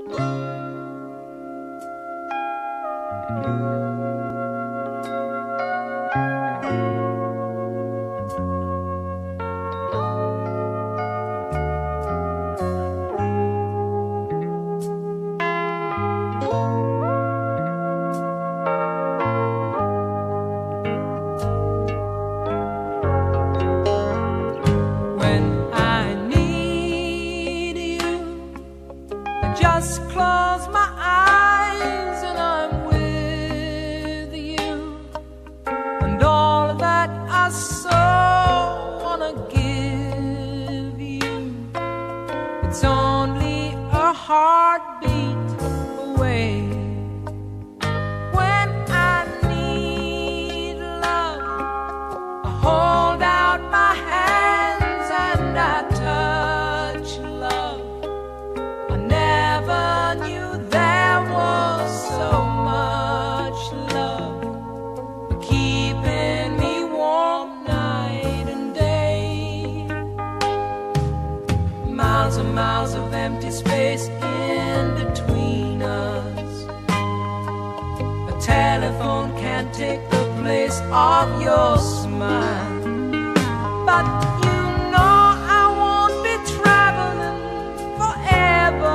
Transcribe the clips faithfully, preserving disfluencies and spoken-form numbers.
Just close my eyes and I'm with you, and all that I so wanna give you, it's only a heartbeat away. When I need love, I hold out my hands and I touch love. I never knew there was so much love keeping me warm night and day. Miles and miles of empty space in between us. A telephone can't take the place of your smile, but you know I won't be traveling forever.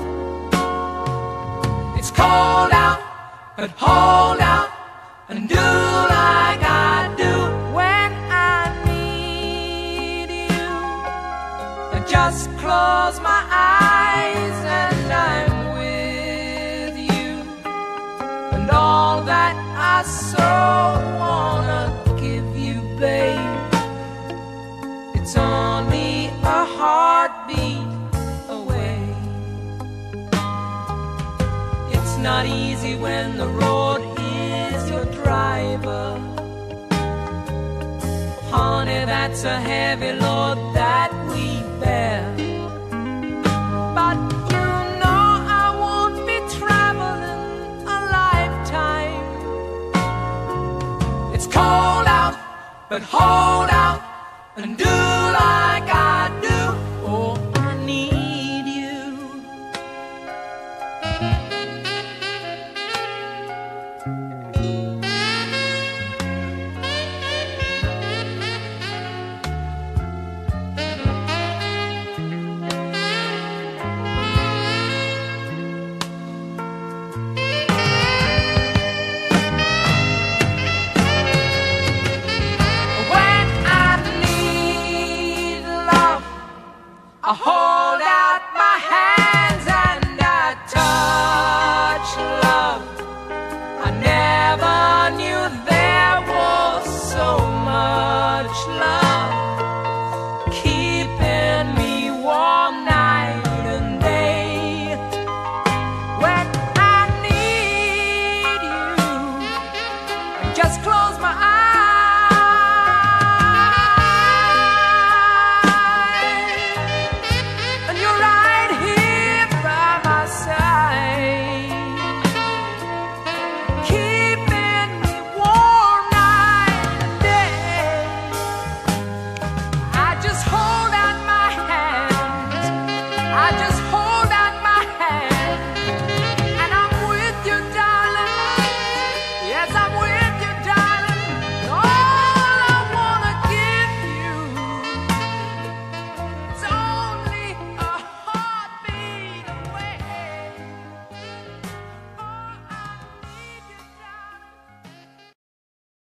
It's cold out, but hold out and do like I do. When I need you, I just close my eyes and I'm with you, and all that I so wanna give you, babe, it's only a heartbeat away. It's not easy when the road is your driver. Honey, that's a heavy load that we bear. But you know I won't be traveling a lifetime. It's cold out, but hold out and do